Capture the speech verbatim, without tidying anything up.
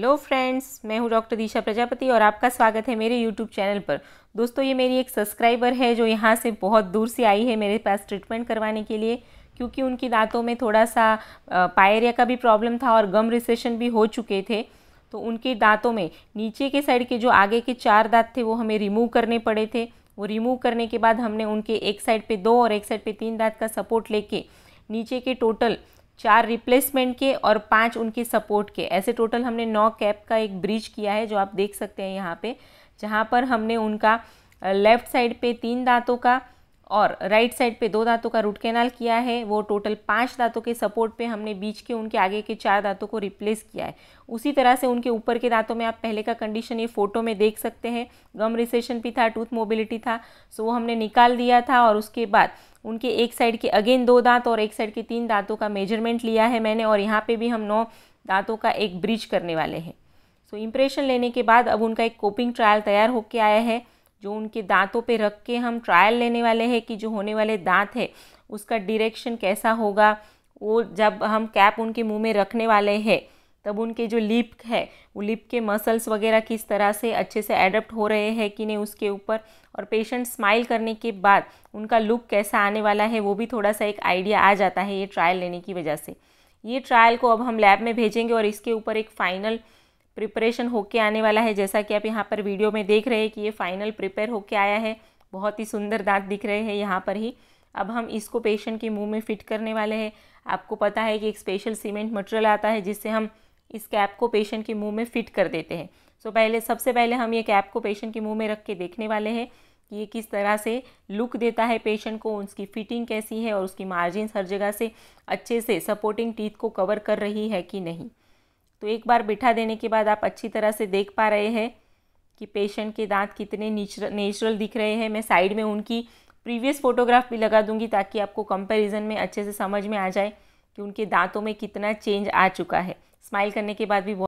Hello friends, मैं हूं doctor दिशा प्रजापति और आपका स्वागत है मेरे यूट्यूब चैनल पर। दोस्तों, ये मेरी एक सब्सक्राइबर है जो यहाँ से बहुत दूर से आई है मेरे पास ट्रीटमेंट करवाने के लिए, क्योंकि उनकी दांतों में थोड़ा सा पायरिया का भी प्रॉब्लम था और गम रिसेशन भी हो चुके थे। तो उनके दांतों में नीचे के साइड के जो आगे के चार दांत थे वो हमें रिमूव करने पड़े थे। वो रिमूव करने के बाद हमने उनके एक साइड पे दो और एक साइड पे तीन दांत का सपोर्ट लेके नीचे के टोटल चार रिप्लेसमेंट के और पांच उनके सपोर्ट के, ऐसे टोटल हमने नौ कैप का एक ब्रिज किया है, जो आप देख सकते हैं यहाँ पे, जहाँ पर हमने उनका लेफ़्ट साइड पे तीन दांतों का और राइट साइड पे दो दांतों का रूट कैनाल किया है। वो टोटल पांच दांतों के सपोर्ट पे हमने बीच के उनके आगे के चार दांतों को रिप्लेस किया है। उसी तरह से उनके ऊपर के दांतों में आप पहले का कंडीशन ये फोटो में देख सकते हैं, गम रिसेशन भी था, टूथ मोबिलिटी था, सो वो हमने निकाल दिया था। और उसके बाद उनके एक साइड के अगेन दो दांत और एक साइड के तीन दांतों का मेजरमेंट लिया है मैंने, और यहाँ पे भी हम नौ दांतों का एक ब्रिज करने वाले हैं। सो इम्प्रेशन लेने के बाद अब उनका एक कोपिंग ट्रायल तैयार होके आया है, जो उनके दांतों पे रख के हम ट्रायल लेने वाले हैं कि जो होने वाले दांत है उसका डायरेक्शन कैसा होगा। वो जब हम कैप उनके मुंह में रखने वाले हैं तब उनके जो लिप है वो लिप के मसल्स वगैरह किस तरह से अच्छे से एडप्ट हो रहे हैं कि नहीं उसके ऊपर, और पेशेंट स्माइल करने के बाद उनका लुक कैसा आने वाला है वो भी थोड़ा सा एक आइडिया आ जाता है ये ट्रायल लेने की वजह से। ये ट्रायल को अब हम लैब में भेजेंगे और इसके ऊपर एक फ़ाइनल प्रिपरेशन होके आने वाला है। जैसा कि आप यहाँ पर वीडियो में देख रहे हैं कि ये फाइनल प्रिपेयर होके आया है, बहुत ही सुंदर दांत दिख रहे हैं यहाँ पर ही। अब हम इसको पेशेंट के मुंह में फिट करने वाले हैं। आपको पता है कि एक स्पेशल सीमेंट मटेरियल आता है जिससे हम इस कैप को पेशेंट के मुंह में फिट कर देते हैं। सो पहले सबसे पहले हम ये कैप को पेशेंट के मुंह में रख के देखने वाले हैं कि ये किस तरह से लुक देता है पेशेंट को, उसकी फिटिंग कैसी है और उसकी मार्जिन हर जगह से अच्छे से सपोर्टिंग टीथ को कवर कर रही है कि नहीं। तो एक बार बिठा देने के बाद आप अच्छी तरह से देख पा रहे हैं कि पेशेंट के दांत कितने नेचुरल दिख रहे हैं। मैं साइड में उनकी प्रीवियस फ़ोटोग्राफ भी लगा दूंगी ताकि आपको कंपैरिजन में अच्छे से समझ में आ जाए कि उनके दांतों में कितना चेंज आ चुका है। स्माइल करने के बाद भी